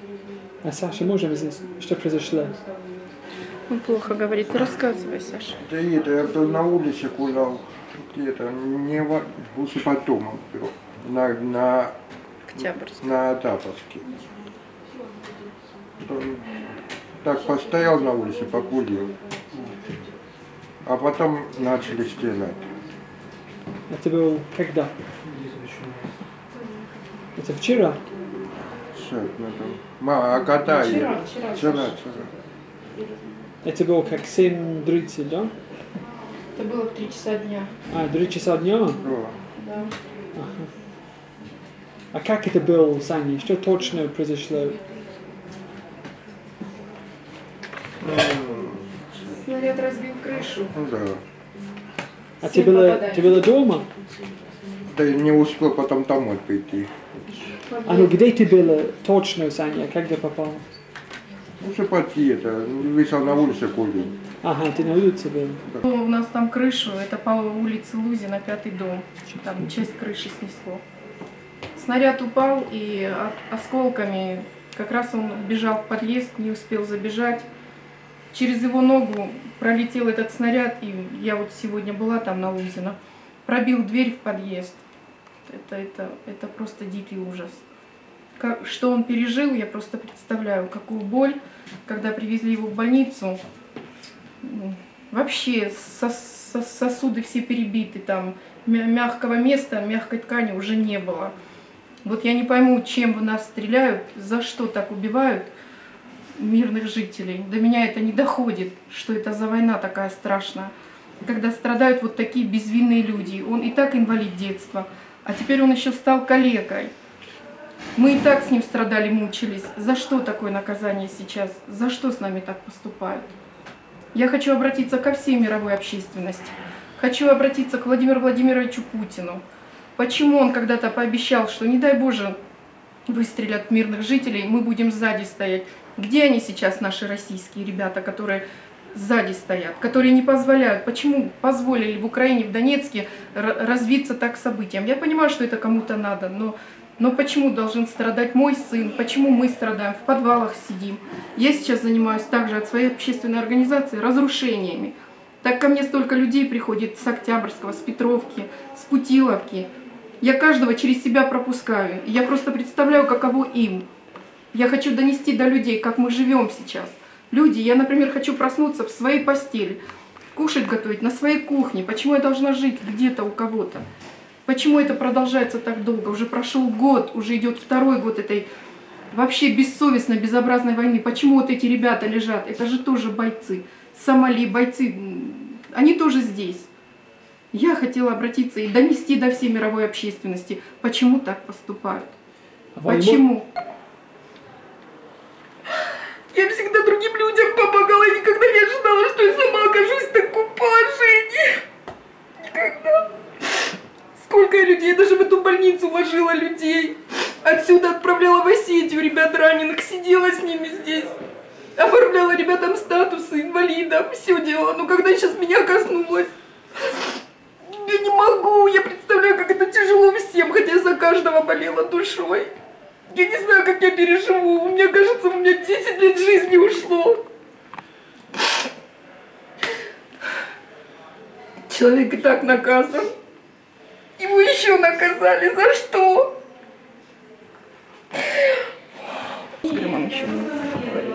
А Саша, можем здесь? Что произошло? Он плохо говорит. Рассказывай, Саша. Да это, я был на улице гулял, где-то, не лучше под домом был, на Октябрьске. Так постоял на улице, покурил, а потом начали стрелять. Это было когда? Это вчера? А когда? Вчера. Это было как 7:30, да? Это было в 3 часа дня. 3 часа дня? Да. Да. Ага. А как это было, Саня? Что точно произошло? Снаряд разбил крышу. Да. А ты была дома? Да не успел потом домой прийти. Ну где ты была точно, Саня? Когда попал? Ну, симпатия, это вышел на улице курил. Ага, ты на улице был? Да. У нас там крышу, это по улице Лузина, 5-й дом. Там часть крыши снесло. Снаряд упал и осколками, как раз он бежал в подъезд, не успел забежать. Через его ногу пролетел этот снаряд, и я вот сегодня была там на Лузина, пробил дверь в подъезд. Это просто дикий ужас. Что он пережил, я просто представляю, какую боль, когда привезли его в больницу. Вообще сосуды все перебиты, там мягкого места, мягкой ткани уже не было. Вот я не пойму, чем в нас стреляют, за что так убивают мирных жителей. До меня это не доходит, что это за война такая страшная. Когда страдают вот такие безвинные люди. Он и так инвалид детства, а теперь он еще стал калекой. Мы и так с ним страдали, мучились. За что такое наказание сейчас? За что с нами так поступают? Я хочу обратиться ко всей мировой общественности. Хочу обратиться к Владимиру Владимировичу Путину. Почему он когда-то пообещал, что, не дай Боже, выстрелят в мирных жителей, мы будем сзади стоять? Где они сейчас, наши российские ребята, которые сзади стоят, которые не позволяют? Почему позволили в Украине, в Донецке развиться так событиям? Я понимаю, что это кому-то надо, но почему должен страдать мой сын? Почему мы страдаем? В подвалах сидим. Я сейчас занимаюсь также от своей общественной организации разрушениями. Так ко мне столько людей приходит с Октябрьского, с Петровки, с Путиловки. Я каждого через себя пропускаю. Я просто представляю, каково им. Я хочу донести до людей, как мы живем сейчас. Люди, я, например, хочу проснуться в своей постели, кушать готовить на своей кухне. Почему я должна жить где-то у кого-то? Почему это продолжается так долго? Уже прошел год, уже идет 2-й год этой вообще бессовестной, безобразной войны. Почему вот эти ребята лежат? Это же тоже бойцы. Сомали, бойцы, они тоже здесь. Я хотела обратиться и донести до всей мировой общественности, почему так поступают. Почему? Я всегда другим людям помогала, и никогда не ожидала, что я сама окажусь в таком положении. Никогда. Сколько я людей, даже в эту больницу ложила людей. Отсюда отправляла в Осетию ребят раненых, сидела с ними здесь. Оформляла ребятам статусы инвалидов, все делала. Но когда сейчас меня коснулось, я не могу, я представляю, как это тяжело всем, хотя я за каждого болела душой. Я не знаю, как я переживу. Мне кажется, у меня 10 лет жизни ушло. Человек и так наказан. Его еще наказали. За что? С Крымом еще много говорить.